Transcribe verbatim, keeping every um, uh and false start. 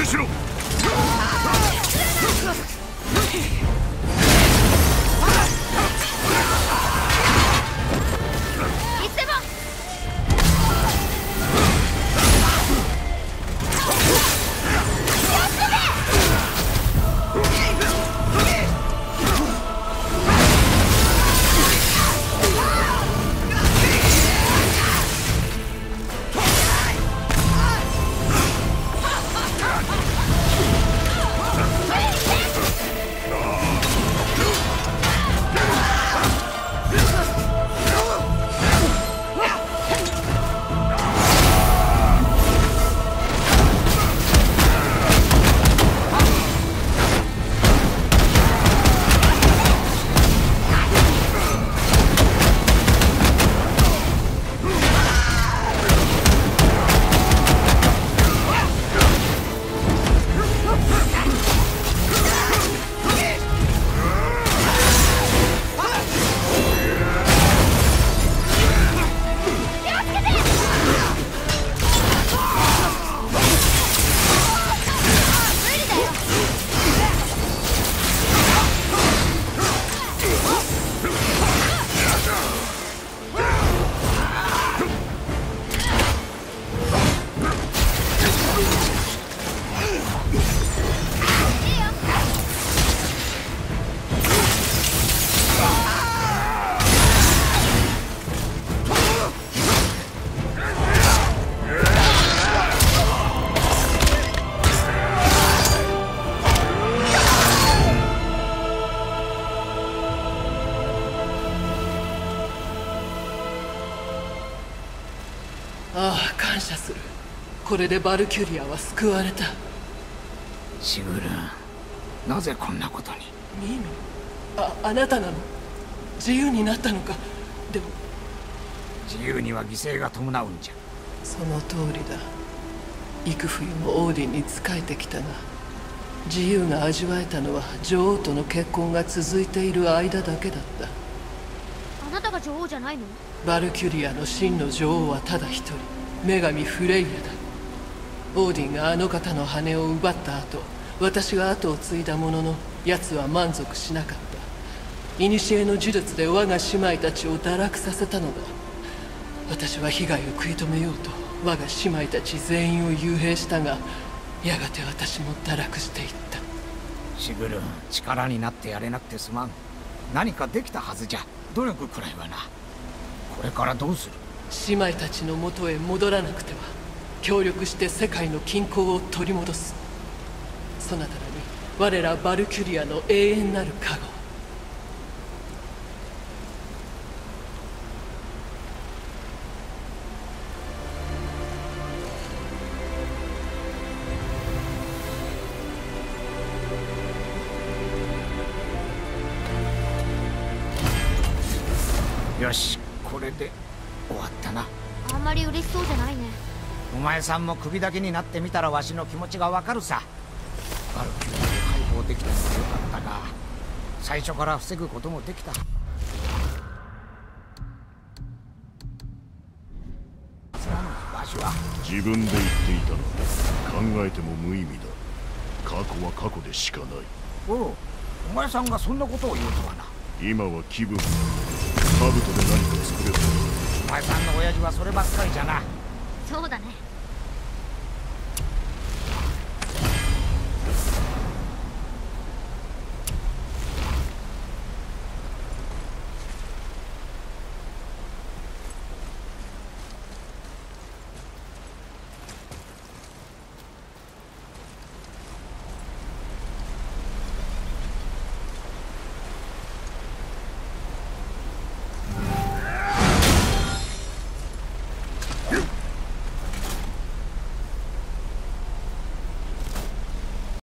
しろ。 ああ、感謝する。これでバルキュリアは救われた。 シグルン、なぜこんなことに。 ミーミあ、あなたなの？自由になったのか。でも自由には犠牲が伴うんじゃ。 その通りだ。幾冬もオーディンに仕えてきたが、自由が味わえたのは女王との結婚が続いている間だけだった。 あなたが女王じゃないの？ バルキュリアの真の女王はただ一人、女神フレイヤだ。オーディンがあの方の羽を奪った後、私が後を継いだものの、奴は満足しなかった。古の呪術で我が姉妹たちを堕落させたのだ。私は被害を食い止めようと我が姉妹たち全員を幽閉したが、やがて私も堕落していった。 シグルン、力になってやれなくてすまん。何かできたはずじゃ。努力くらいはな。これからどうする？ 姉妹たちの元へ戻らなくては。協力して世界の均衡を取り戻す。そなたらに我らバルキュリアの永遠なる加護。 よし、これで終わったな。 あんまり嬉しそうじゃないね。 お前さんも首だけになってみたらわしの気持ちがわかるさ。バルキュリアで解放できたのはよかったが、最初から防ぐこともできた。わしは自分で言っていたの。考えても無意味だ。過去は過去でしかない。 おう、お前さんがそんなことを言うとはな。 今は気分だ。兜で何か作れる。 お前さんの親父はそればっかりじゃな。 そうだね。